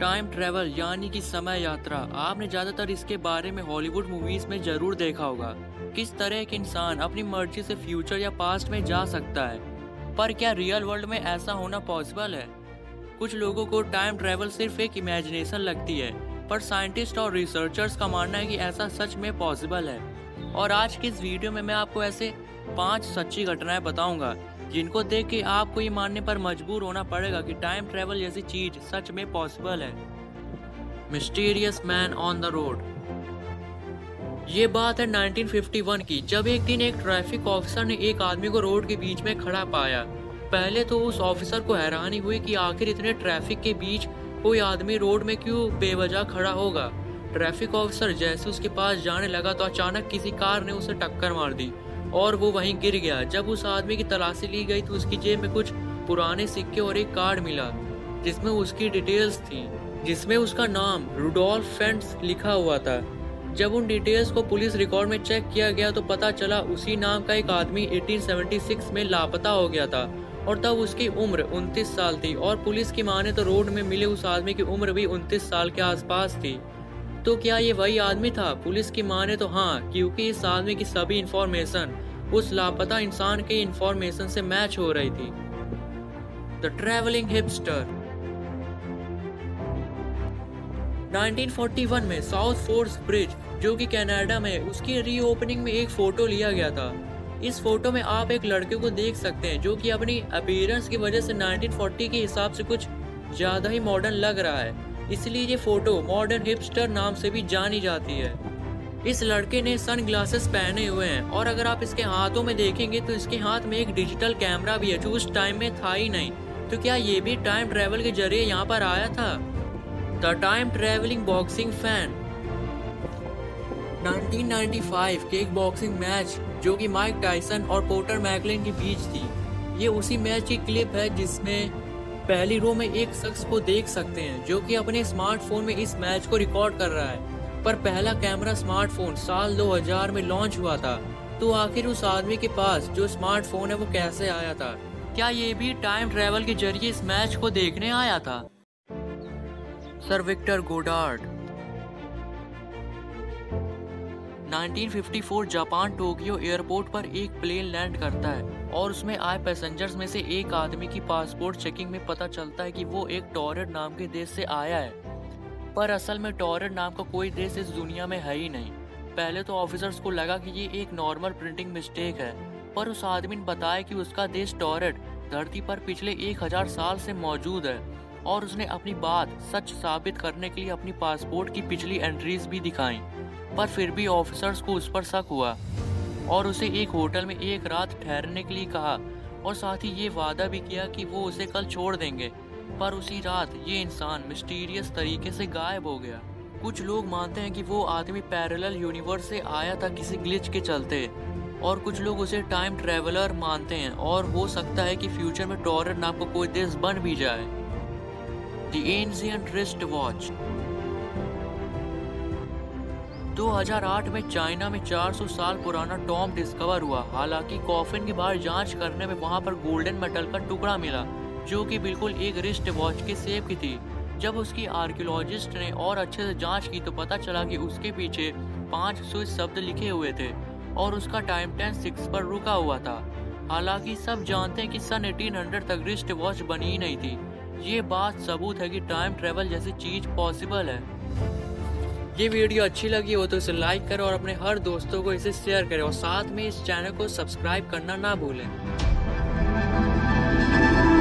Time travel यानी कि समय यात्रा, आपने ज्यादातर इसके बारे में हॉलीवुड मूवीज में जरूर देखा होगा। किस तरह एक इंसान अपनी मर्जी से फ्यूचर या पास्ट में जा सकता है, पर क्या रियल वर्ल्ड में ऐसा होना पॉसिबल है? कुछ लोगों को टाइम ट्रेवल सिर्फ एक इमेजिनेशन लगती है, पर साइंटिस्ट और रिसर्चर्स का मानना है कि ऐसा सच में पॉसिबल है। और आज की इस वीडियो में मैं आपको ऐसे 5 सच्ची घटनाएं बताऊंगा जिनको देख के आपको ये मानने पर मजबूर होना पड़ेगा कि टाइम ट्रेवल जैसी चीज सच में पॉसिबल है। Mysterious man on the road. ये बात है 1951 की, जब एक दिन एक ट्रैफिक ऑफिसर ने एक आदमी को रोड के बीच में खड़ा पाया। पहले तो उस ऑफिसर को हैरानी हुई कि आखिर इतने ट्रैफिक के बीच कोई आदमी रोड में क्यों बेवजह खड़ा होगा। ट्रैफिक ऑफिसर जैसे उसके पास जाने लगा तो अचानक किसी कार ने उसे टक्कर मार दी और वो वहीं गिर गया। जब उस आदमी की तलाशी ली गई तो उसकी जेब में कुछ पुराने सिक्के और एक कार्ड मिला जिसमें उसकी डिटेल्स थी, जिसमें उसका नाम रुडोल्फ फेंट्स लिखा हुआ था। जब उन डिटेल्स को पुलिस रिकॉर्ड में चेक किया गया तो पता चला उसी नाम का एक आदमी 1876 में लापता हो गया था और तब उसकी उम्र 29 साल थी और पुलिस की माने तो रोड में मिले उस आदमी की उम्र भी 29 साल के आसपास थी। तो क्या ये वही आदमी था? पुलिस की माने तो हाँ, क्योंकि इस आदमी की सभी इंफॉर्मेशन उस लापता इंसान के इंफॉर्मेशन से मैच हो रही थी। The travelling hipster. 1941 में साउथ फोर्स ब्रिज जो कि कनाडा में, उसकी रीओपनिंग में एक फोटो लिया गया था। इस फोटो में आप एक लड़के को देख सकते हैं जो कि अपनी अपीयरेंस की वजह से 1940 के हिसाब से कुछ ज्यादा ही मॉडर्न लग रहा है, इसलिए ये फोटो मॉडर्न हिपस्टर नाम से भी जानी जाती है। इस लड़के ने सन ग्लासेस पहने हुए हैं और अगर आप इसके हाथों में देखेंगे तो इसके हाथ में एक डिजिटल कैमरा भी है जो उस टाइम में था ही नहीं। तो क्या ये भी टाइम ट्रेवल के जरिए यहाँ पर आया था? The time travelling boxing fan. 1995 के एक बॉक्सिंग मैच जो कि माइक टायसन और पोर्टर मैकलिन के बीच थी, ये उसी मैच की क्लिप है जिसमें पहली रो में एक शख्स को देख सकते हैं जो कि अपने स्मार्टफोन में इस मैच को रिकॉर्ड कर रहा है। पर पहला कैमरा स्मार्टफोन साल 2000 में लॉन्च हुआ था। तो आखिर उस आदमी के पास जो स्मार्टफोन है वो कैसे आया था? क्या ये भी टाइम ट्रेवल के जरिए इस मैच को देखने आया था? Sir Victor Goddard. 1954 Japan Tokyo airport पर एक प्लेन लैंड करता है और उसमें आए पैसेंजर्स में से एक आदमी की पासपोर्ट चेकिंग में पता चलता है कि वो एक टॉरेट नाम के देश से आया है, पर असल में टॉरेट नाम का कोई देश इस दुनिया में है ही नहीं। पहले तो ऑफिसर्स को लगा कि ये एक नॉर्मल प्रिंटिंग मिस्टेक है, पर उस आदमी ने बताया कि उसका देश टॉरेट धरती पर पिछले 1000 साल से मौजूद है और उसने अपनी बात सच साबित करने के लिए अपनी पासपोर्ट की पिछली एंट्रीज भी दिखाई। पर फिर भी ऑफिसर्स को उस पर शक हुआ और उसे एक होटल में एक रात ठहरने के लिए कहा और साथ ही ये वादा भी किया कि वो उसे कल छोड़ देंगे। पर उसी रात ये इंसान मिस्टीरियस तरीके से गायब हो गया। कुछ लोग मानते हैं कि वो आदमी पैरेलल यूनिवर्स से आया था किसी ग्लिच के चलते, और कुछ लोग उसे टाइम ट्रेवलर मानते हैं और हो सकता है कि फ्यूचर में टॉरेट नाम का कोई देश बन भी जाए। The ancient wrist watch. 2008 में चाइना में 400 साल पुराना टॉम डिस्कवर हुआ। हालांकि कॉफिन के बाहर जांच करने में वहां पर गोल्डन मेटल का टुकड़ा मिला जो कि बिल्कुल एक रिस्ट वॉच के शेप की थी। जब उसकी आर्कियोलॉजिस्ट ने और अच्छे से जांच की तो पता चला कि उसके पीछे 5 स्विच शब्द लिखे हुए थे और उसका टाइम 10:06 पर रुका हुआ था। हालांकि सब जानते हैं कि सन 1800 तक रिस्ट वॉच बनी ही नहीं थी। ये बात सबूत है कि टाइम ट्रेवल जैसी चीज पॉसिबल है। ये वीडियो अच्छी लगी हो तो इसे लाइक करें और अपने हर दोस्तों को इसे शेयर करें और साथ में इस चैनल को सब्सक्राइब करना ना भूलें।